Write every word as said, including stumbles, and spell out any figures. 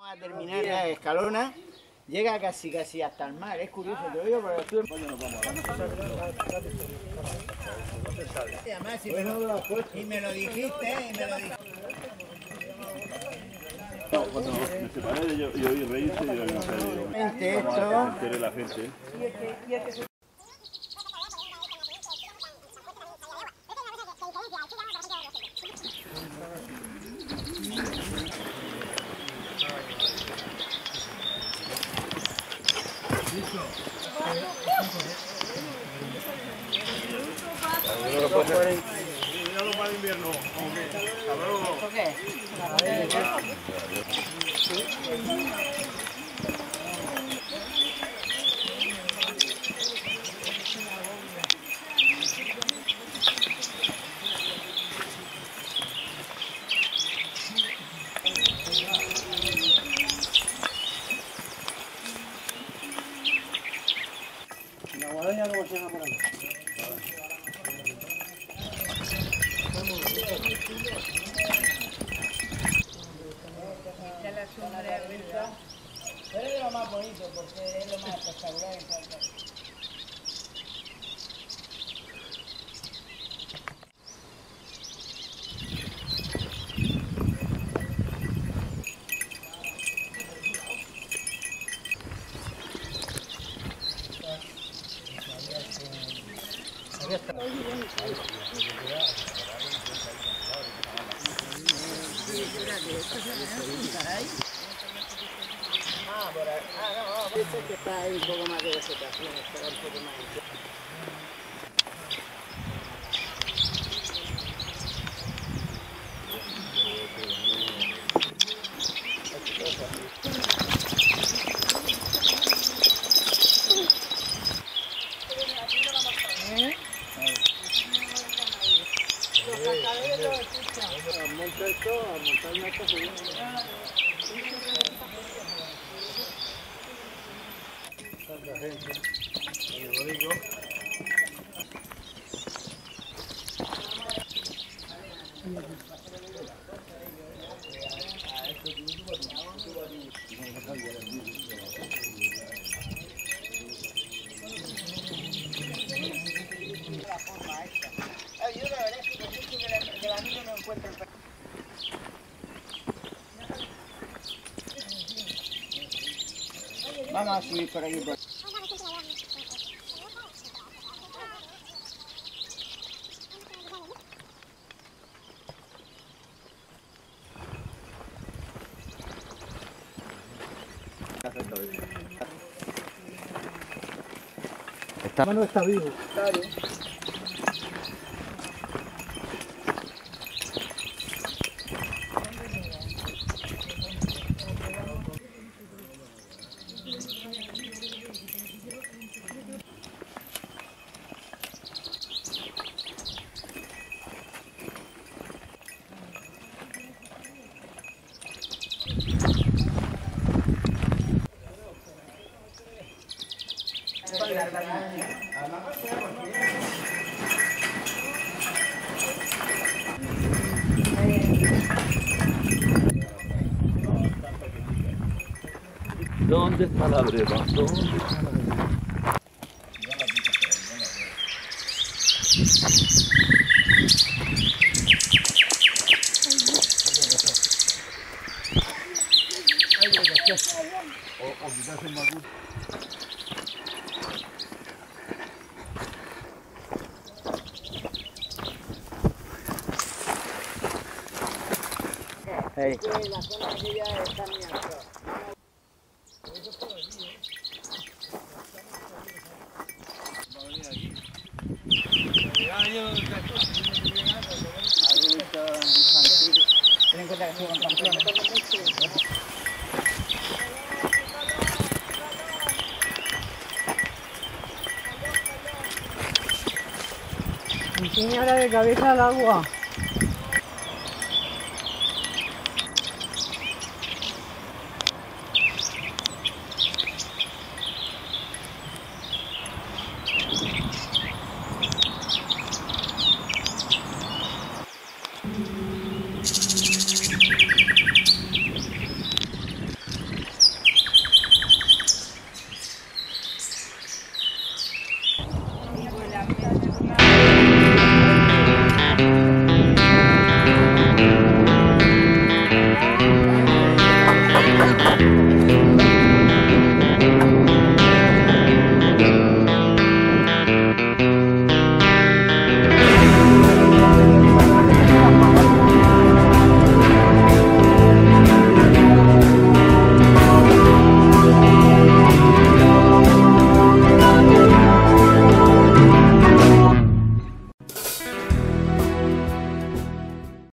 Vamos a terminar la Escalona. Llega casi casi hasta el mar. Es curioso, te lo digo, pero estuve... Además, si me lo, y me lo dijiste, y me lo dijiste. No, cuando me separé, yo, yo oí reírse y yo no sé, digo, Esto... vamos a enteré la gente. Cuidado para el invierno. ¿Esto qué? La guadaña como se llama por ahí. Pero es lo más bonito porque es lo más espectacular. Ah, por ahí. Ah, no, no. Dice que está ahí un poco más de vegetación, estará un poco más. Los cascabeles los escuchan. Monta esto, a montaña esto se tanta gente, como lo digo. Yo la verdad es que por mucho que la, que la niña no encuentra el... Vamos a subir por aquí. Por... Está... Mano está vivo. Claro. ¿Dónde está la breva? ¿Dónde está la breva? O, o quizás el magur. Hey. La zona aquella está muy alta. Ten en cuenta que estoy con Pamplona. Enseña de cabeza al agua. Gracias.